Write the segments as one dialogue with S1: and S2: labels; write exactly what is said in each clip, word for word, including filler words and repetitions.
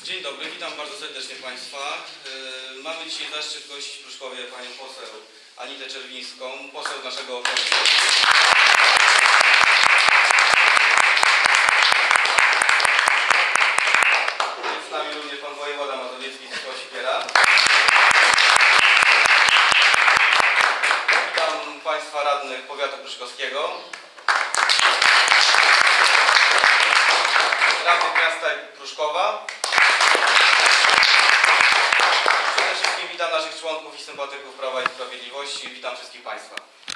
S1: Dzień dobry, witam bardzo serdecznie Państwa. Mamy dzisiaj zaszczyt gościć w Pruszkowie panią poseł Anitę Czerwińską, poseł naszego okręgu. Jest z nami również pan wojewoda mazowiecki Zdzisław Sipiera. Witam Państwa radnych powiatu pruszkowskiego. Radnych miasta Pruszkowa. Przede wszystkim witam naszych członków i sympatyków Prawa i Sprawiedliwości. Witam wszystkich Państwa.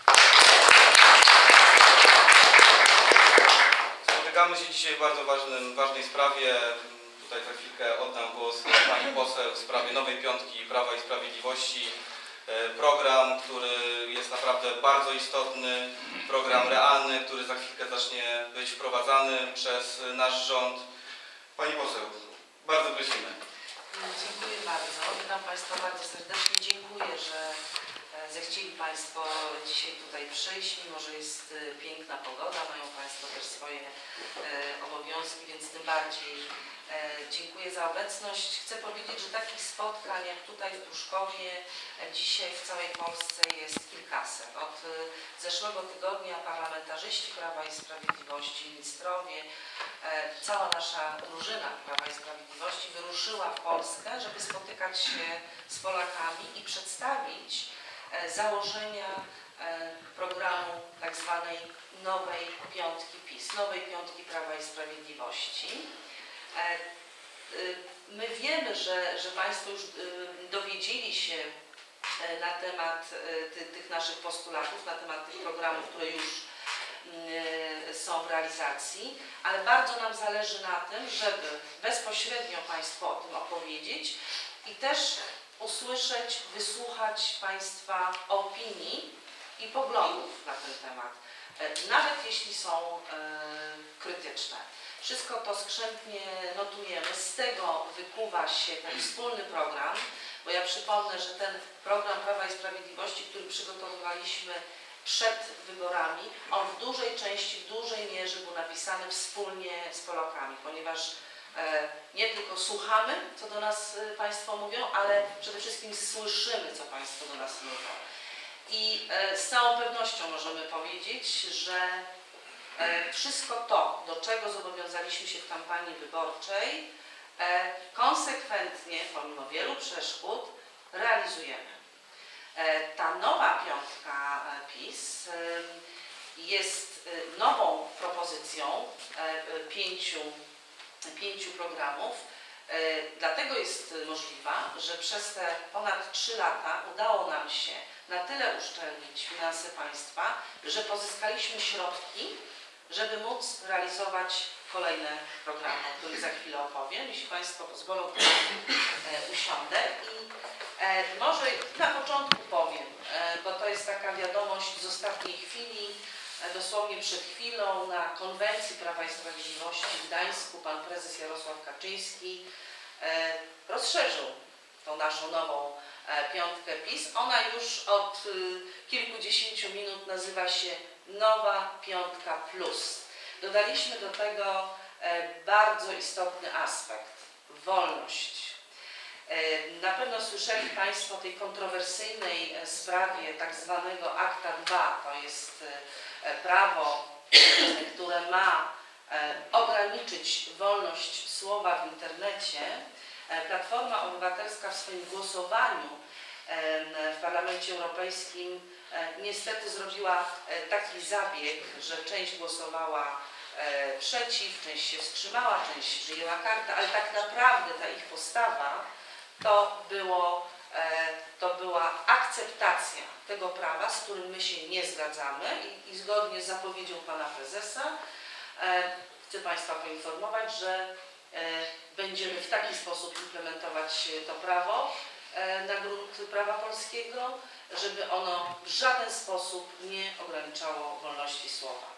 S1: Spotykamy się dzisiaj w bardzo ważnym, ważnej sprawie. Tutaj za chwilkę oddam głos pani poseł w sprawie nowej piątki Prawa i Sprawiedliwości. Program, który jest naprawdę bardzo istotny, program realny, który za chwilkę zacznie być wprowadzany przez nasz rząd. Pani poseł, bardzo prosimy.
S2: Dziękuję bardzo. Witam Państwa bardzo serdecznie. Dziękuję, że zechcieli Państwo dzisiaj tutaj przyjść, mimo że jest piękna pogoda. Mają Państwo też swoje obowiązki, więc tym bardziej dziękuję za obecność. Chcę powiedzieć, że takich spotkań jak tutaj w Pruszkowie dzisiaj w całej Polsce jest kilkaset. Od zeszłego tygodnia parlamentarzyści Prawa i Sprawiedliwości, ministrowie, cała nasza drużyna Prawa i Sprawiedliwości wyruszyła w Polskę, żeby spotykać się z Polakami i przedstawić założenia programu tak zwanej nowej piątki PiS, nowej piątki Prawa i Sprawiedliwości. My wiemy, że, że Państwo już dowiedzieli się na temat tych naszych postulatów, na temat tych programów, które już są w realizacji, ale bardzo nam zależy na tym, żeby bezpośrednio Państwu o tym opowiedzieć i też usłyszeć, wysłuchać Państwa opinii i poglądów na ten temat, nawet jeśli są krytyczne. Wszystko to skrzętnie notujemy, z tego wykuwa się ten wspólny program, bo ja przypomnę, że ten program Prawa i Sprawiedliwości, który przygotowywaliśmy przed wyborami, on w dużej części, w dużej mierze był napisany wspólnie z Polakami, ponieważ e, nie tylko słuchamy, co do nas e, Państwo mówią, ale przede wszystkim słyszymy, co Państwo do nas mówią. I e, z całą pewnością możemy powiedzieć, że e, wszystko to, do czego zobowiązaliśmy się w kampanii wyborczej, e, konsekwentnie, pomimo wielu przeszkód, realizujemy. Ta nowa piątka PiS jest nową propozycją pięciu, pięciu programów. Dlatego jest możliwa, że przez te ponad trzy lata udało nam się na tyle uszczelnić finanse państwa, że pozyskaliśmy środki, żeby móc realizować kolejne programy, o których za chwilę opowiem. Jeśli Państwo pozwolą, to usiądę i może na początku powiem, bo to jest taka wiadomość z ostatniej chwili, dosłownie przed chwilą na konwencji Prawa i Sprawiedliwości w Gdańsku pan prezes Jarosław Kaczyński rozszerzył tą naszą nową piątkę PiS. Ona już od kilkudziesięciu minut nazywa się Nowa Piątka Plus. Dodaliśmy do tego bardzo istotny aspekt – wolność. Na pewno słyszeli Państwo o tej kontrowersyjnej sprawie tak zwanego akta dwa. To jest prawo, które ma ograniczyć wolność słowa w internecie. Platforma Obywatelska w swoim głosowaniu w Parlamencie Europejskim niestety zrobiła taki zabieg, że część głosowała przeciw, część się wstrzymała, część przyjęła kartę, ale tak naprawdę ta ich postawa to, było, to była akceptacja tego prawa, z którym my się nie zgadzamy i, i zgodnie z zapowiedzią pana prezesa chcę Państwa poinformować, że będziemy w taki sposób implementować to prawo na grunt prawa polskiego, żeby ono w żaden sposób nie ograniczało wolności słowa.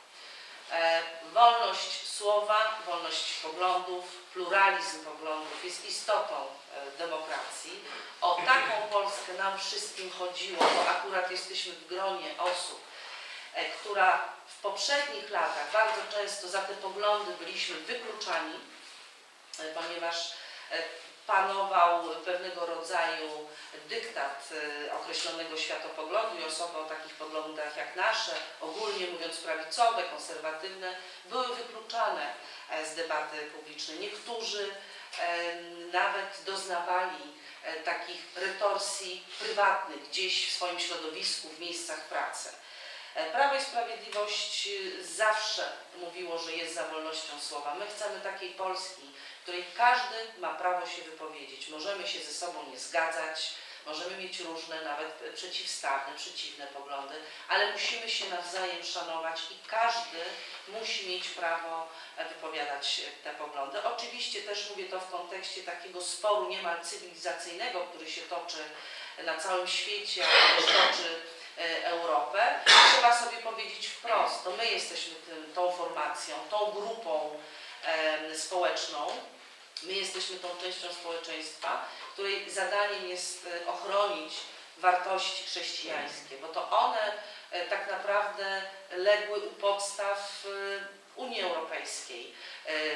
S2: Wolność słowa, wolność poglądów, pluralizm poglądów jest istotą demokracji. O taką Polskę nam wszystkim chodziło, bo akurat jesteśmy w gronie osób, która w poprzednich latach bardzo często za te poglądy byliśmy wykluczani, ponieważ panował pewnego rodzaju dyktat określonego światopoglądu i osoby o takich poglądach jak nasze, ogólnie mówiąc prawicowe, konserwatywne, były wykluczane z debaty publicznej. Niektórzy nawet doznawali takich retorsji prywatnych gdzieś w swoim środowisku, w miejscach pracy. Prawo i Sprawiedliwość zawsze mówiło, że jest za wolnością słowa. My chcemy takiej Polski, w której każdy ma prawo się wypowiedzieć. Możemy się ze sobą nie zgadzać, możemy mieć różne, nawet przeciwstawne, przeciwne poglądy, ale musimy się nawzajem szanować i każdy musi mieć prawo wypowiadać te poglądy. Oczywiście też mówię to w kontekście takiego sporu niemal cywilizacyjnego, który się toczy na całym świecie, a też toczy Europę. Trzeba sobie powiedzieć wprost, to my jesteśmy tym, tą formacją, tą grupą e, społeczną, my jesteśmy tą częścią społeczeństwa, której zadaniem jest ochronić wartości chrześcijańskie, bo to one e, tak naprawdę legły u podstaw e, Unii Europejskiej, e, e,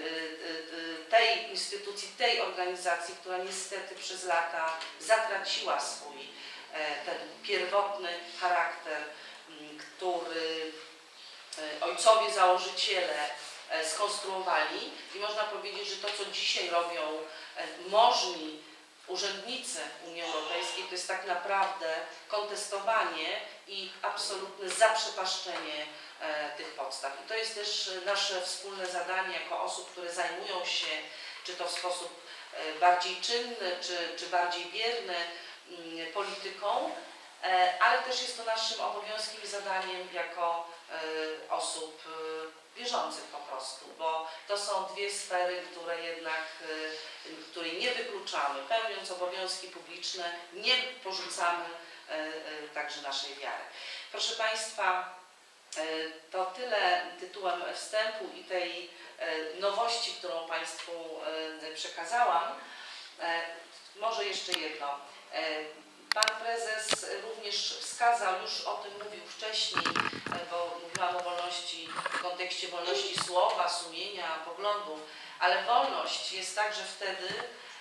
S2: e, tej instytucji, tej organizacji, która niestety przez lata zatraciła swój ten pierwotny charakter, który ojcowie założyciele skonstruowali i można powiedzieć, że to, co dzisiaj robią możni urzędnicy Unii Europejskiej, to jest tak naprawdę kontestowanie i absolutne zaprzepaszczenie tych podstaw. I to jest też nasze wspólne zadanie jako osób, które zajmują się, czy to w sposób bardziej czynny, czy, czy bardziej bierny, polityką, ale też jest to naszym obowiązkiem i zadaniem jako osób wierzących po prostu, bo to są dwie sfery, które jednak, której nie wykluczamy. Pełniąc obowiązki publiczne, nie porzucamy także naszej wiary. Proszę Państwa, to tyle tytułem wstępu i tej nowości, którą Państwu przekazałam. Może jeszcze jedno. Pan prezes również wskazał, już o tym mówił wcześniej, bo mówiłam o wolności w kontekście wolności słowa, sumienia, poglądu, ale wolność jest także wtedy,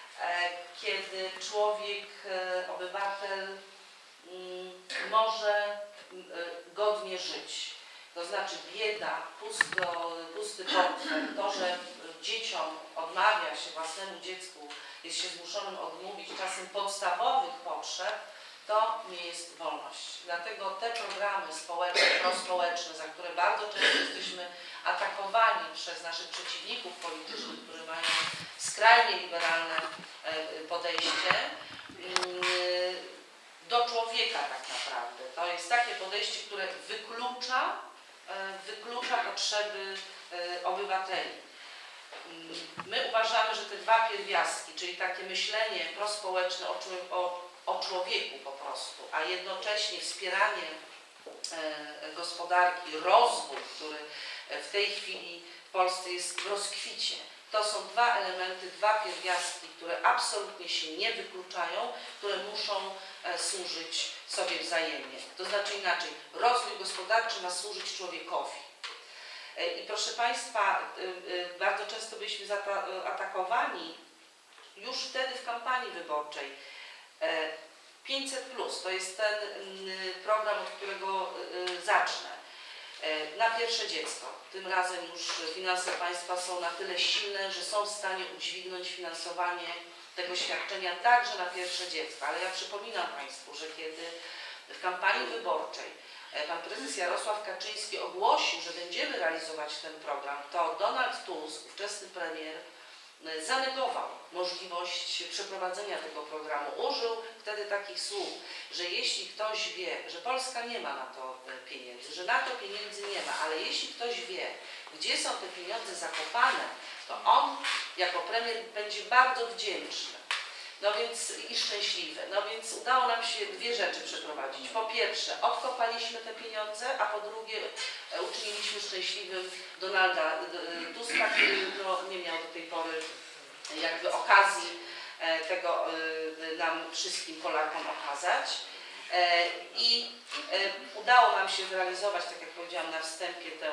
S2: kiedy człowiek, obywatel może godnie żyć. To znaczy bieda, pusto, pusty portfel, to, że dzieciom odmawia się, własnemu dziecku jest się zmuszonym odmówić czasem podstawowych potrzeb, to nie jest wolność. Dlatego te programy społeczne, prospołeczne, za które bardzo często jesteśmy atakowani przez naszych przeciwników politycznych, którzy mają skrajnie liberalne podejście do człowieka tak naprawdę. To jest takie podejście, które wyklucza, wyklucza potrzeby obywateli. My uważamy, że te dwa pierwiastki, czyli takie myślenie prospołeczne o, o, o człowieku po prostu, a jednocześnie wspieranie e, gospodarki, rozwój, który w tej chwili w Polsce jest w rozkwicie, to są dwa elementy, dwa pierwiastki, które absolutnie się nie wykluczają, które muszą e, służyć sobie wzajemnie. To znaczy inaczej, rozwój gospodarczy ma służyć człowiekowi. I proszę Państwa, bardzo często byliśmy atakowani już wtedy w kampanii wyborczej. pięćset plus to jest ten program, od którego zacznę. Na pierwsze dziecko. Tym razem już finanse państwa są na tyle silne, że są w stanie udźwignąć finansowanie tego świadczenia także na pierwsze dziecko. Ale ja przypominam Państwu, że kiedy w kampanii wyborczej pan prezes Jarosław Kaczyński ogłosił, że będziemy realizować ten program, to Donald Tusk, ówczesny premier, zanegował możliwość przeprowadzenia tego programu. Użył wtedy takich słów, że jeśli ktoś wie, że Polska nie ma na to pieniędzy, że na to pieniędzy nie ma, ale jeśli ktoś wie, gdzie są te pieniądze zakopane, to on jako premier będzie bardzo wdzięczny. No więc i szczęśliwy. No więc udało nam się dwie rzeczy przeprowadzić. Po pierwsze, odkopaliśmy te pieniądze, a po drugie uczyniliśmy szczęśliwym Donalda Tuska, który no, nie miał do tej pory jakby okazji tego nam wszystkim Polakom okazać. I udało nam się zrealizować, tak jak powiedziałam na wstępie, tę,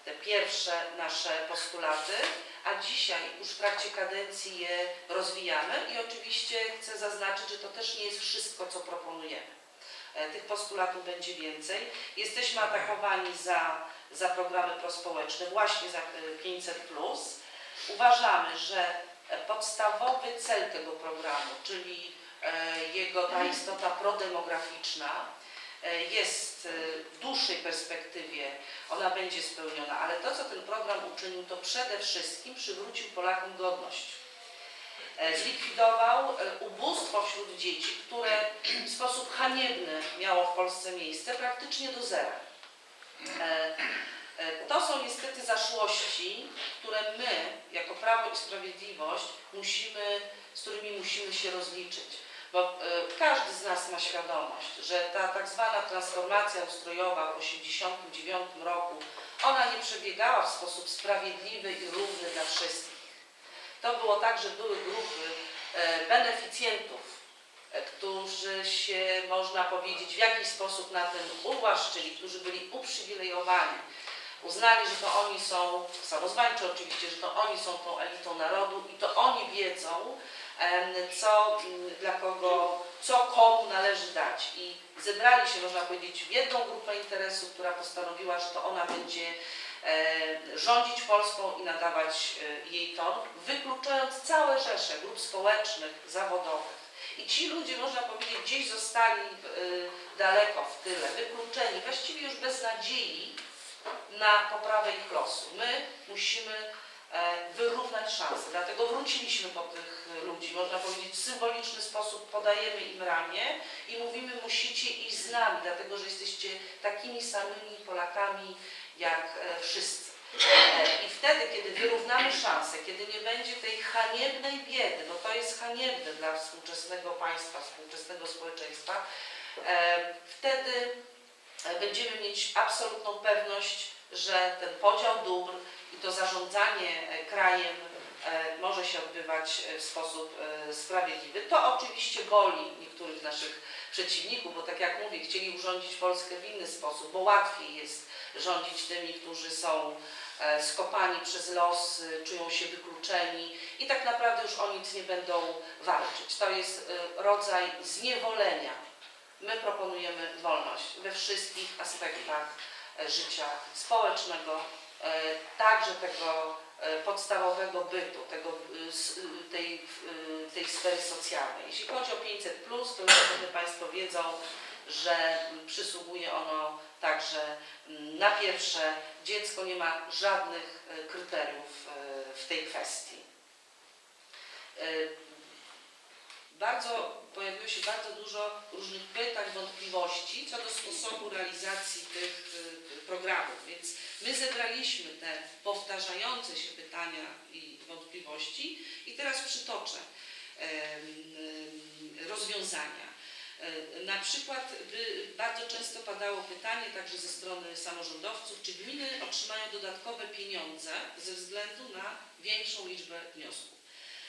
S2: te pierwsze nasze postulaty, a dzisiaj już w trakcie kadencji je rozwijamy i oczywiście chcę zaznaczyć, że to też nie jest wszystko, co proponujemy. Tych postulatów będzie więcej. Jesteśmy atakowani za, za programy prospołeczne, właśnie za pięćset plus. Uważamy, że podstawowy cel tego programu, czyli jego ta istota prodemograficzna, jest w dłuższej perspektywie, ona będzie spełniona, ale to, co ten program uczynił, to przede wszystkim przywrócił Polakom godność. Zlikwidował ubóstwo wśród dzieci, które w sposób haniebny miało w Polsce miejsce, praktycznie do zera. To są niestety zaszłości, które my, jako Prawo i Sprawiedliwość, musimy, z którymi musimy się rozliczyć. Bo każdy z nas ma świadomość, że ta tak zwana transformacja ustrojowa w tysiąc dziewięćset osiemdziesiątym dziewiątym roku, ona nie przebiegała w sposób sprawiedliwy i równy dla wszystkich. To było tak, że były grupy beneficjentów, którzy się, można powiedzieć, w jakiś sposób na tym uwłaszczyli, którzy byli uprzywilejowani. Uznali, że to oni są, samozwańczy oczywiście, że to oni są tą elitą narodu i to oni wiedzą, co dla kogo, co komu należy dać. I zebrali się, można powiedzieć, w jedną grupę interesów, która postanowiła, że to ona będzie rządzić Polską i nadawać jej ton, wykluczając całe rzesze grup społecznych, zawodowych. I ci ludzie, można powiedzieć, gdzieś zostali daleko w tyle, wykluczeni, właściwie już bez nadziei na poprawę ich losu. My musimy wyrównać szanse, dlatego wróciliśmy po tych ludzi, można powiedzieć, w symboliczny sposób podajemy im ramię i mówimy, musicie iść z nami, dlatego że jesteście takimi samymi Polakami jak wszyscy. I wtedy, kiedy wyrównamy szanse, kiedy nie będzie tej haniebnej biedy, bo to jest haniebne dla współczesnego państwa, współczesnego społeczeństwa, wtedy będziemy mieć absolutną pewność, że ten podział dóbr i to zarządzanie krajem może się odbywać w sposób sprawiedliwy. To oczywiście boli niektórych naszych przeciwników, bo tak jak mówię, chcieli urządzić Polskę w inny sposób, bo łatwiej jest rządzić tymi, którzy są skopani przez los, czują się wykluczeni i tak naprawdę już o nic nie będą walczyć. To jest rodzaj zniewolenia. My proponujemy wolność we wszystkich aspektach życia społecznego, także tego podstawowego bytu, tego, tej, tej sfery socjalnej. Jeśli chodzi o pięćset plus, to już pewnie Państwo wiedzą, że przysługuje ono także na pierwsze dziecko, nie ma żadnych kryteriów w tej kwestii. Bardzo, pojawiło się bardzo dużo różnych pytań, wątpliwości co do sposobu realizacji tych programów, więc my zebraliśmy te powtarzające się pytania i wątpliwości i teraz przytoczę rozwiązania. Na przykład bardzo często padało pytanie także ze strony samorządowców, czy gminy otrzymają dodatkowe pieniądze ze względu na większą liczbę wniosków.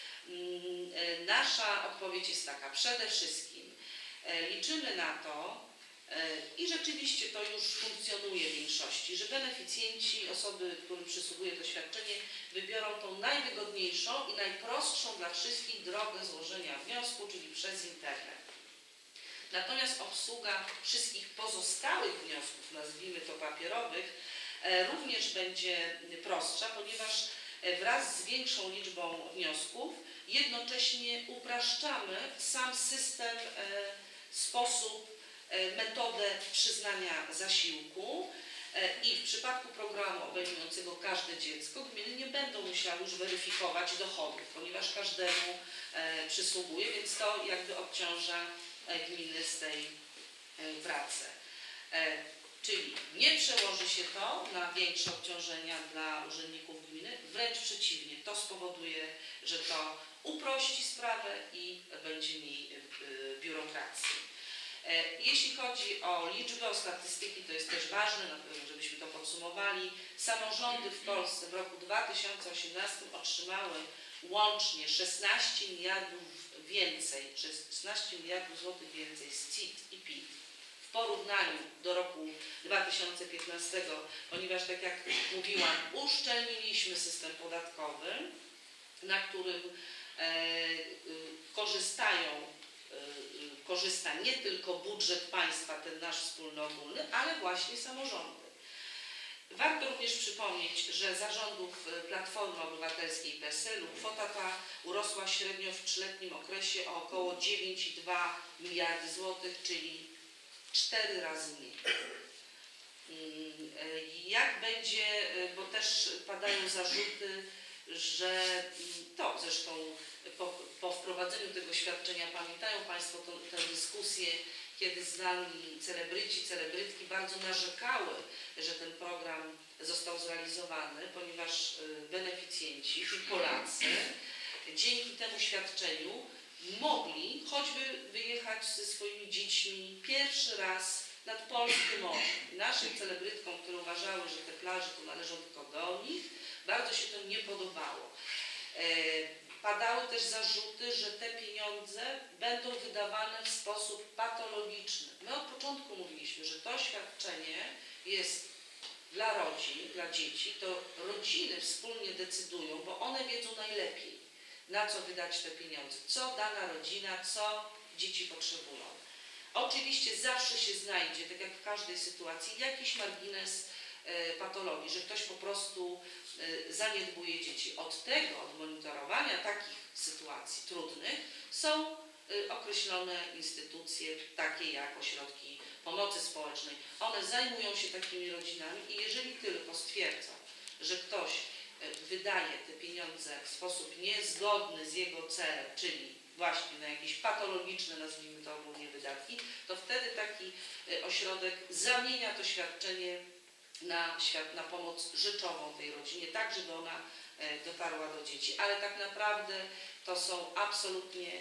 S2: Nasza odpowiedź jest taka, przede wszystkim liczymy na to i rzeczywiście to już funkcjonuje w większości, że beneficjenci, osoby, którym przysługuje to świadczenie, wybiorą tą najwygodniejszą i najprostszą dla wszystkich drogę złożenia wniosku, czyli przez internet. Natomiast obsługa wszystkich pozostałych wniosków, nazwijmy to papierowych, również będzie prostsza, ponieważ wraz z większą liczbą wniosków jednocześnie upraszczamy sam system, sposób, metodę przyznania zasiłku i w przypadku programu obejmującego każde dziecko gminy nie będą musiały już weryfikować dochodów, ponieważ każdemu przysługuje, więc to jakby odciąża gminy z tej pracy. Czyli nie przełoży się to na większe obciążenia dla urzędników gminy, wręcz przeciwnie, to spowoduje, że to uprości sprawę i będzie mniej biurokracji. Jeśli chodzi o liczbę, o statystyki, to jest też ważne, żebyśmy to podsumowali. Samorządy w Polsce w roku dwa tysiące osiemnastym otrzymały łącznie szesnaście miliardów więcej, szesnaście miliardów złotych więcej z C I T i P I T w porównaniu do roku dwa tysiące piętnastego, ponieważ tak jak mówiłam, uszczelniliśmy system podatkowy, na którym e, korzystają, e, korzysta nie tylko budżet państwa, ten nasz wspólny ogólny, ale właśnie samorządy. Warto również przypomnieć, że za rządów Platformy Obywatelskiej i P S L u kwota ta urosła średnio w trzyletnim okresie o około dziewięć i dwa miliardy złotych, czyli cztery razy mniej. Jak będzie, bo też padają zarzuty, że to zresztą po, po wprowadzeniu tego świadczenia, pamiętają Państwo tę dyskusję, kiedy znani celebryci, celebrytki bardzo narzekały, że ten program został zrealizowany, ponieważ beneficjenci, czyli Polacy, dzięki temu świadczeniu mogli choćby wyjechać ze swoimi dziećmi pierwszy raz nad polskie morze. Naszym celebrytkom, które uważały, że te plaże to należą tylko do nich, bardzo się to nie podobało. Padały też zarzuty, że te pieniądze będą wydawane w sposób patologiczny. My od początku mówiliśmy, że to świadczenie jest dla rodzin, dla dzieci, to rodziny wspólnie decydują, bo one wiedzą najlepiej, na co wydać te pieniądze, co dana rodzina, co dzieci potrzebują. Oczywiście zawsze się znajdzie, tak jak w każdej sytuacji, jakiś margines e, patologii, że ktoś po prostu e, zaniedbuje dzieci. Od tego, od monitorowania takich sytuacji trudnych są e, określone instytucje, takie jak ośrodki pomocy społecznej. One zajmują się takimi rodzinami i jeżeli tylko stwierdzą, że ktoś e, wydaje te pieniądze w sposób niezgodny z jego celem, czyli właśnie na jakieś patologiczne, nazwijmy to ogólnie, wydatki, to wtedy taki ośrodek zamienia to świadczenie na, świat, na pomoc rzeczową tej rodzinie, tak żeby ona dotarła do dzieci. Ale tak naprawdę to są absolutnie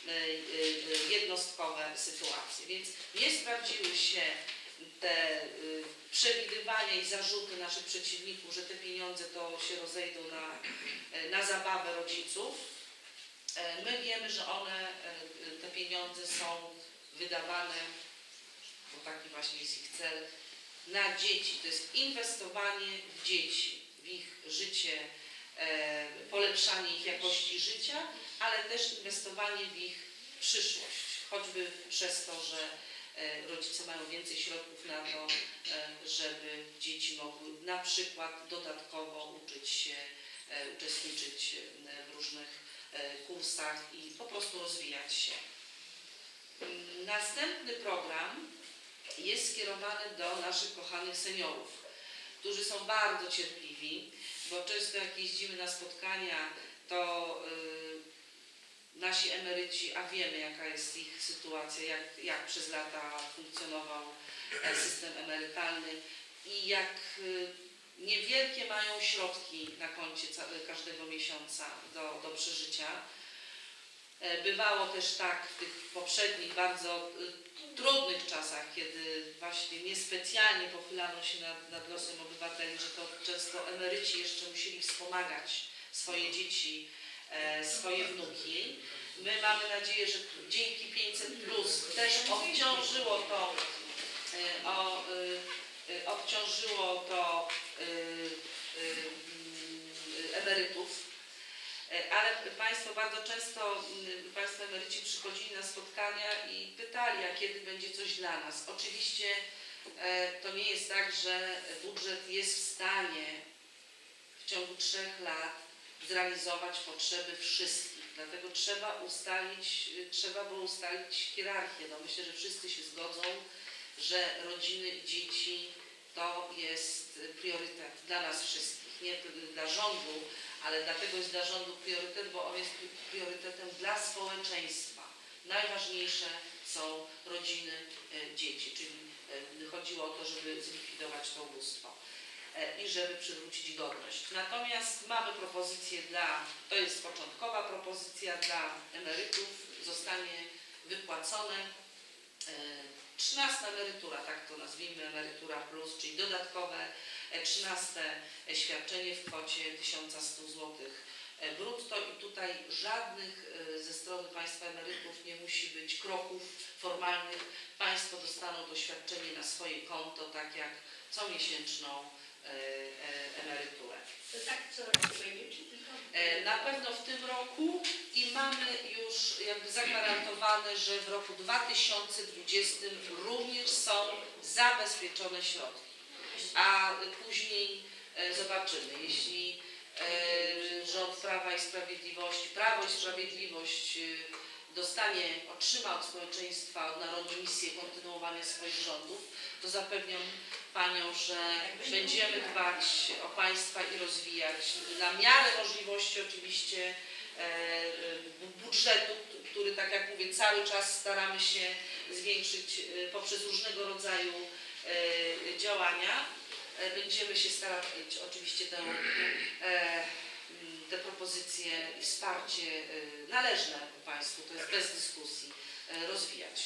S2: jednostkowe sytuacje. Więc nie sprawdziły się te przewidywania i zarzuty naszych przeciwników, że te pieniądze to się rozejdą na, na zabawę rodziców. My wiemy, że one, te pieniądze są wydawane, bo taki właśnie jest ich cel, na dzieci. To jest inwestowanie w dzieci, w ich życie, polepszanie ich jakości życia, ale też inwestowanie w ich przyszłość, choćby przez to, że rodzice mają więcej środków na to, żeby dzieci mogły na przykład dodatkowo uczyć się, uczestniczyć w różnych kursach i po prostu rozwijać się. Następny program jest skierowany do naszych kochanych seniorów, którzy są bardzo cierpliwi, bo często jak jeździmy na spotkania, to yy, nasi emeryci, a wiemy jaka jest ich sytuacja, jak, jak przez lata funkcjonował system emerytalny i jak yy, niewielkie mają środki na koncie każdego miesiąca do, do przeżycia. Bywało też tak w tych poprzednich, bardzo trudnych czasach, kiedy właśnie niespecjalnie pochylano się nad, nad losem obywateli, że to często emeryci jeszcze musieli wspomagać swoje dzieci, swoje wnuki. My mamy nadzieję, że dzięki pięćset plus też obciążyło to o, obciążyło to y, y, y, emerytów, ale Państwo bardzo często, y, Państwo emeryci przychodzili na spotkania i pytali, a kiedy będzie coś dla nas. Oczywiście y, to nie jest tak, że budżet jest w stanie w ciągu trzech lat zrealizować potrzeby wszystkich. Dlatego trzeba ustalić, trzeba było ustalić hierarchię. No myślę, że wszyscy się zgodzą, że rodziny i dzieci to jest priorytet dla nas wszystkich, nie dla rządu, ale dlatego jest dla rządu priorytet, bo on jest priorytetem dla społeczeństwa. Najważniejsze są rodziny, dzieci, czyli chodziło o to, żeby zlikwidować to ubóstwo i żeby przywrócić godność. Natomiast mamy propozycję dla, to jest początkowa propozycja dla emerytów, zostanie wypłacone trzynasta emerytura, tak to nazwijmy, emerytura plus, czyli dodatkowe trzynaste świadczenie w kwocie tysiąc sto złotych brutto i tutaj żadnych ze strony państwa emerytów nie musi być kroków formalnych. Państwo dostaną to świadczenie na swoje konto, tak jak comiesięczną emeryturę.
S3: To tak co roku będzie, czy tylko?
S2: Na pewno w tym roku i mamy już jakby zagwarantowane, że w roku dwa tysiące dwudziestym również są zabezpieczone środki. A później zobaczymy, jeśli rząd Prawa i Sprawiedliwości, Prawo i Sprawiedliwość dostanie, otrzyma od społeczeństwa, od narodu misję kontynuowania swoich rządów, to zapewniam Panią, że będziemy dbać o Państwa i rozwijać na miarę możliwości oczywiście budżetu, który, tak jak mówię, cały czas staramy się zwiększyć poprzez różnego rodzaju działania. Będziemy się starać oczywiście tę, te propozycje i wsparcie należne Państwu, to jest bez dyskusji, rozwijać.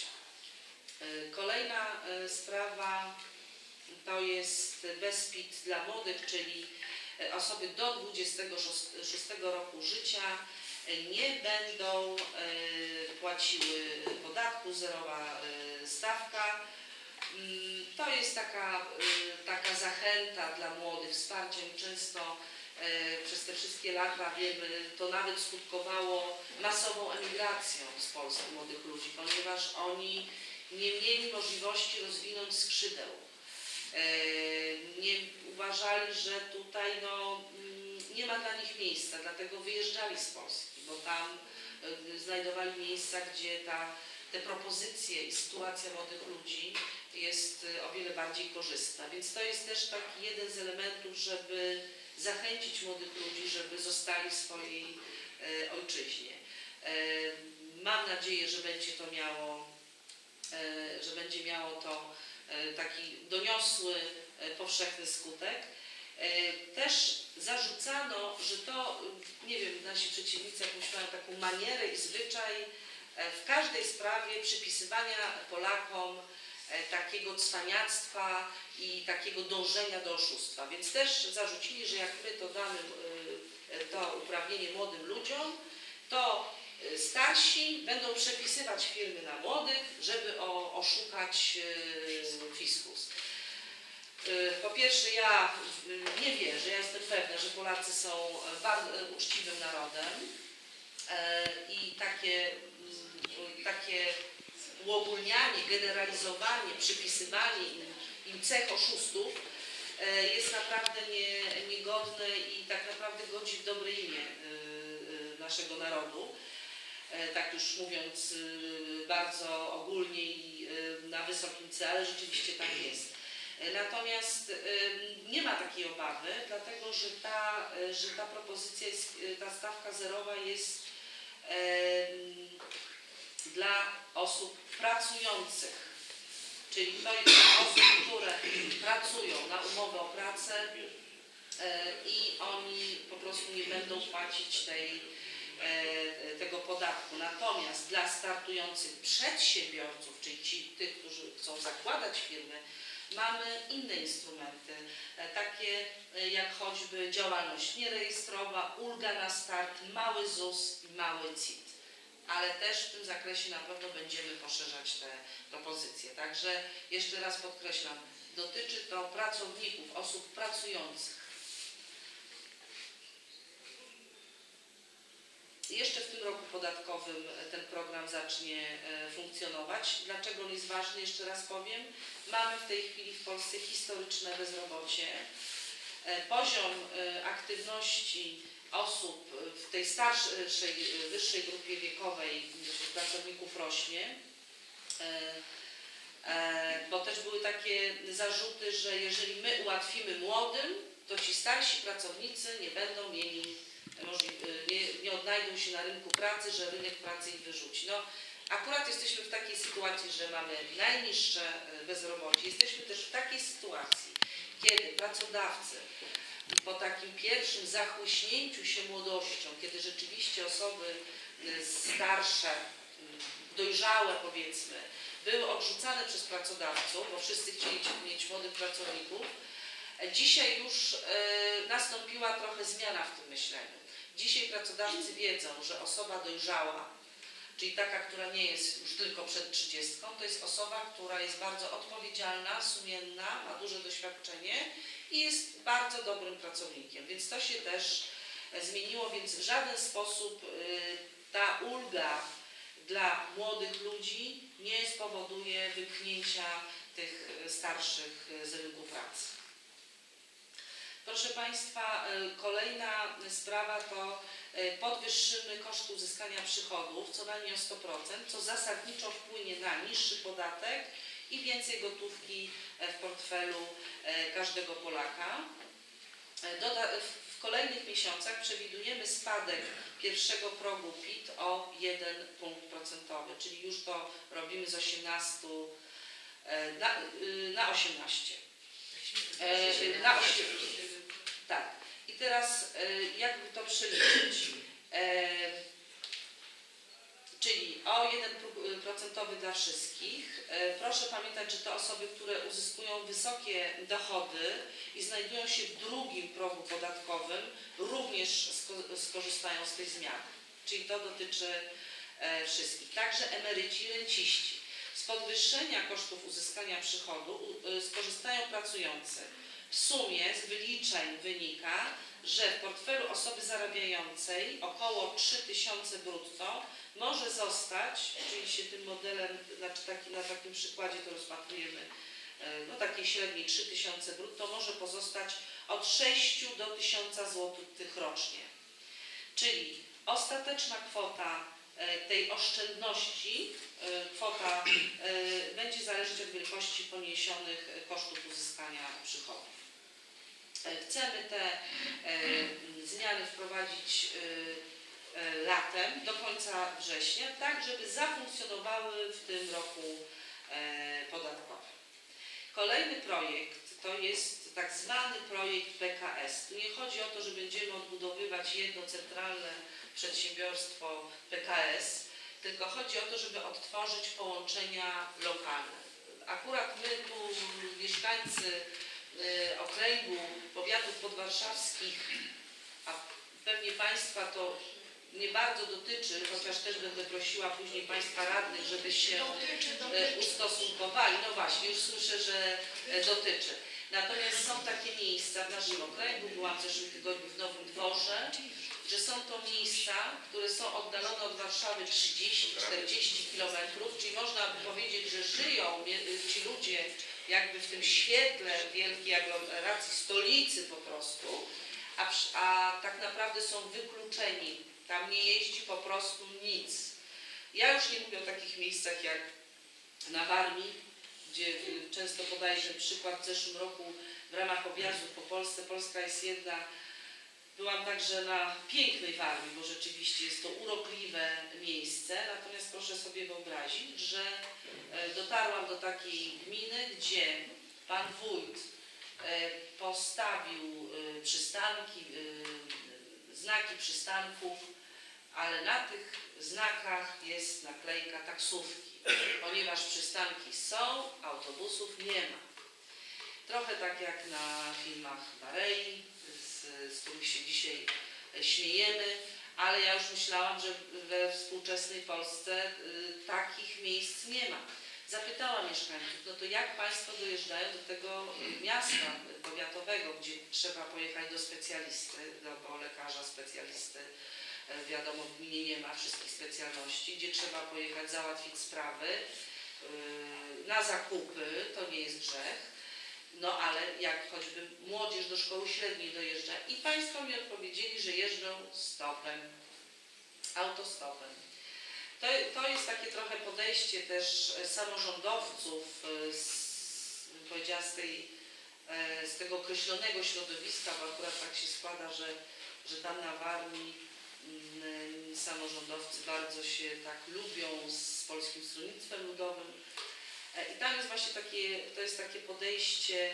S2: Kolejna sprawa to jest BESPIT dla młodych, czyli osoby do dwudziestego szóstego roku życia nie będą płaciły podatku, zerowa stawka. To jest taka, taka zachęta dla młodych, wsparciem. Często przez te wszystkie lata, wiemy, to nawet skutkowało masową emigracją z Polski młodych ludzi, ponieważ oni nie mieli możliwości rozwinąć skrzydeł. Nie uważali, że tutaj no, nie ma dla nich miejsca, dlatego wyjeżdżali z Polski, bo tam znajdowali miejsca, gdzie ta, te propozycje i sytuacja młodych ludzi jest o wiele bardziej korzystna. Więc to jest też taki jeden z elementów, żeby zachęcić młodych ludzi, żeby zostali w swojej e, ojczyźnie. E, mam nadzieję, że będzie to miało, e, że będzie miało to e, taki doniosły, e, powszechny skutek. E, też zarzucano, że to, nie wiem, nasi przeciwnicy jakąś mają taką manierę i zwyczaj e, w każdej sprawie przypisywania Polakom takiego cwaniactwa i takiego dążenia do oszustwa. Więc też zarzucili, że jak my to damy to uprawnienie młodym ludziom, to starsi będą przepisywać firmy na młodych, żeby o, oszukać fiskus. Po pierwsze, ja nie wierzę, ja jestem pewna, że Polacy są bardzo uczciwym narodem i takie, takie uogólnianie, generalizowanie, przypisywanie im, im cech oszustów jest naprawdę nie, niegodne i tak naprawdę godzi w dobre imię naszego narodu. Tak już mówiąc bardzo ogólnie i na wysokim C, ale rzeczywiście tak jest. Natomiast nie ma takiej obawy, dlatego że ta, że ta propozycja, jest, ta stawka zerowa jest dla osób pracujących, czyli to jest dla osób, które pracują na umowę o pracę i oni po prostu nie będą płacić tej, tego podatku. Natomiast dla startujących przedsiębiorców, czyli ci, tych, którzy chcą zakładać firmy, mamy inne instrumenty, takie jak choćby działalność nierejestrowa, ulga na start, mały ZUS i mały C I T. Ale też w tym zakresie na pewno będziemy poszerzać te propozycje. Także jeszcze raz podkreślam, dotyczy to pracowników, osób pracujących. Jeszcze w tym roku podatkowym ten program zacznie funkcjonować. Dlaczego on jest ważny? Jeszcze raz powiem. Mamy w tej chwili w Polsce historyczne bezrobocie. Poziom aktywności osób w tej starszej, wyższej grupie wiekowej pracowników rośnie, bo też były takie zarzuty, że jeżeli my ułatwimy młodym, to ci starsi pracownicy nie będą mieli, nie, nie odnajdą się na rynku pracy, że rynek pracy ich wyrzuci. No, akurat jesteśmy w takiej sytuacji, że mamy najniższe bezrobocie. Jesteśmy też w takiej sytuacji, kiedy pracodawcy po takim pierwszym zachłyśnięciu się młodością, kiedy rzeczywiście osoby starsze, dojrzałe powiedzmy, były odrzucane przez pracodawców, bo wszyscy chcieli mieć młodych pracowników, dzisiaj już nastąpiła trochę zmiana w tym myśleniu. Dzisiaj pracodawcy wiedzą, że osoba dojrzała, czyli taka, która nie jest już tylko przed trzydziestką, to jest osoba, która jest bardzo odpowiedzialna, sumienna, ma duże doświadczenie i jest bardzo dobrym pracownikiem. Więc to się też zmieniło, więc w żaden sposób ta ulga dla młodych ludzi nie spowoduje wypchnięcia tych starszych z rynku pracy. Proszę Państwa, kolejna sprawa to podwyższymy koszty uzyskania przychodów co najmniej o sto procent, co zasadniczo wpłynie na niższy podatek i więcej gotówki w portfelu każdego Polaka. W kolejnych miesiącach przewidujemy spadek pierwszego progu P I T o jeden punkt procentowy, czyli już to robimy z osiemnastu na, na osiemnaście. Na osiemnaście. Tak. I teraz jakby to przeliczyć? Czyli o jeden punkt procentowy dla wszystkich. Proszę pamiętać, że te osoby, które uzyskują wysokie dochody i znajdują się w drugim progu podatkowym, również skorzystają z tej zmiany. Czyli to dotyczy wszystkich. Także emeryci, renciści. Z podwyższenia kosztów uzyskania przychodu skorzystają pracujący. W sumie z wyliczeń wynika, że w portfelu osoby zarabiającej około trzy tysiące brutto może zostać, czyli się tym modelem, znaczy taki, na takim przykładzie to rozpatrujemy, no takiej średniej trzy tysiące brutto, może pozostać od sześciu do tysiąca złotych rocznie. Czyli ostateczna kwota tej oszczędności, kwota będzie zależeć od wielkości poniesionych kosztów uzyskania przychodów. Chcemy te zmiany wprowadzić latem, do końca września, tak żeby zafunkcjonowały w tym roku podatkowym. Kolejny projekt to jest tak zwany projekt P K S. Tu nie chodzi o to, że będziemy odbudowywać jedno centralne przedsiębiorstwo P K S, tylko chodzi o to, żeby odtworzyć połączenia lokalne. Akurat my tu mieszkańcy okręgu powiatów podwarszawskich, a pewnie Państwa to nie bardzo dotyczy, chociaż też będę prosiła później Państwa radnych, żeby się ustosunkowali. No właśnie, już słyszę, że dotyczy. Natomiast są takie miejsca w naszym okręgu, byłam w zeszłym tygodniu w Nowym Dworze, że są to miejsca, które są oddalone od Warszawy trzydzieści do czterdziestu kilometrów, czyli można by powiedzieć, że żyją ci ludzie jakby w tym świetle wielkiej aglomeracji, stolicy po prostu, a, a tak naprawdę są wykluczeni. Tam nie jeździ po prostu nic. Ja już nie mówię o takich miejscach jak na Warmii, gdzie często podaję ten przykład w zeszłym roku w ramach objazdów po Polsce. Polska jest jedna. Byłam także na pięknej Warmii, bo rzeczywiście jest to urokliwe miejsce, natomiast proszę sobie wyobrazić, że dotarłam do takiej gminy, gdzie pan wójt postawił przystanki, znaki przystanków, ale na tych znakach jest naklejka taksówki, ponieważ przystanki są, autobusów nie ma. Trochę tak jak na filmach Barei, z, z których się dzisiaj śmiejemy, ale ja już myślałam, że we współczesnej Polsce y, takich miejsc nie ma. Zapytałam mieszkańców, no to jak Państwo dojeżdżają do tego miasta powiatowego, gdzie trzeba pojechać do specjalisty, do, do lekarza specjalisty, wiadomo, w gminie nie ma wszystkich specjalności, gdzie trzeba pojechać załatwić sprawy, yy, na zakupy, to nie jest grzech. No ale jak choćby młodzież do szkoły średniej dojeżdża i Państwo mi odpowiedzieli, że jeżdżą stopem, autostopem. To, to jest takie trochę podejście też samorządowców z, bym powiedziała, z, tej, z tego określonego środowiska, bo akurat tak się składa, że, że tam na Warmii m, samorządowcy bardzo się tak lubią z Polskim Stronnictwem Ludowym. I tam jest właśnie takie, to jest takie podejście,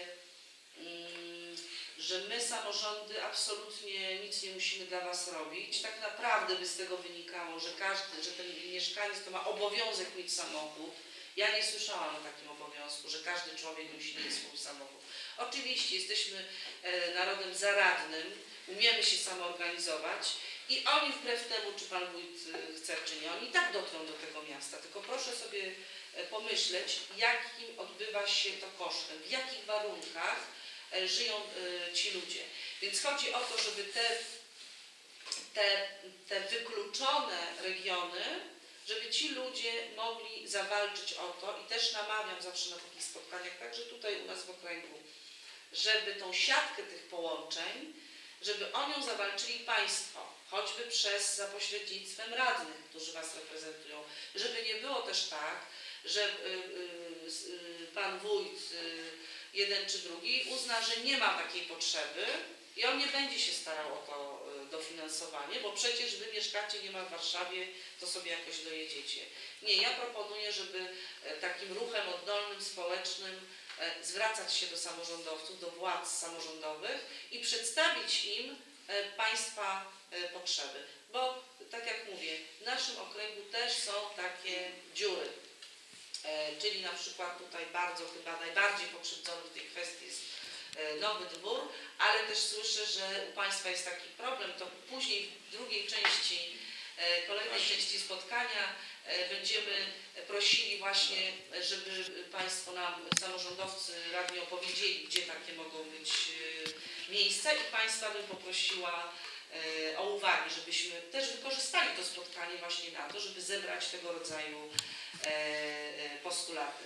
S2: że my samorządy absolutnie nic nie musimy dla Was robić. Tak naprawdę by z tego wynikało, że każdy, że ten mieszkaniec to ma obowiązek mieć samochód. Ja nie słyszałam o takim obowiązku, że każdy człowiek musi mieć swój samochód. Oczywiście jesteśmy narodem zaradnym, umiemy się samoorganizować I oni wbrew temu, czy pan wójt chce, czy nie, oni i tak dotrą do tego miasta. Tylko proszę sobie pomyśleć, jakim odbywa się to kosztem, w jakich warunkach żyją ci ludzie. Więc chodzi o to, żeby te, te, te wykluczone regiony, żeby ci ludzie mogli zawalczyć o to i też namawiam zawsze na takich spotkaniach, także tutaj u nas w okręgu, żeby tą siatkę tych połączeń, żeby o nią zawalczyli państwo, choćby przez za pośrednictwem radnych, którzy was reprezentują, żeby nie było też tak, że y, y, y, pan wójt y, jeden czy drugi uzna, że nie ma takiej potrzeby i on nie będzie się starał o to y, dofinansowanie, bo przecież wy mieszkacie niemal w Warszawie, to sobie jakoś dojedziecie. Nie, ja proponuję, żeby y, takim ruchem oddolnym, społecznym y, zwracać się do samorządowców, do władz samorządowych i przedstawić im y, państwa y, potrzeby. Bo tak jak mówię, w naszym okręgu też są takie dziury. E, czyli na przykład tutaj bardzo chyba najbardziej pokrzywdzony w tej kwestii jest e, Nowy Dwór, ale też słyszę, że u państwa jest taki problem, to później w drugiej części, e, kolejnej części spotkania e, będziemy prosili właśnie, żeby państwo nam, samorządowcy, radni opowiedzieli, gdzie takie mogą być e, miejsca i państwa bym poprosiła e, o uwagi, żebyśmy też wykorzystali to spotkanie właśnie na to, żeby zebrać tego rodzaju postulaty.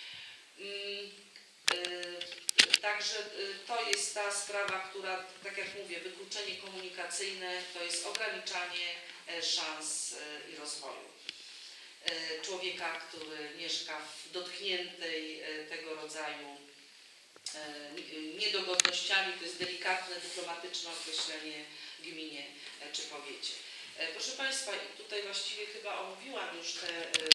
S2: Także to jest ta sprawa, która, tak jak mówię, wykluczenie komunikacyjne to jest ograniczanie szans i rozwoju człowieka, który mieszka w dotkniętej tego rodzaju niedogodnościami, to jest delikatne, dyplomatyczne określenie, gminie czy powiecie. Proszę Państwa, i tutaj właściwie chyba omówiłam już te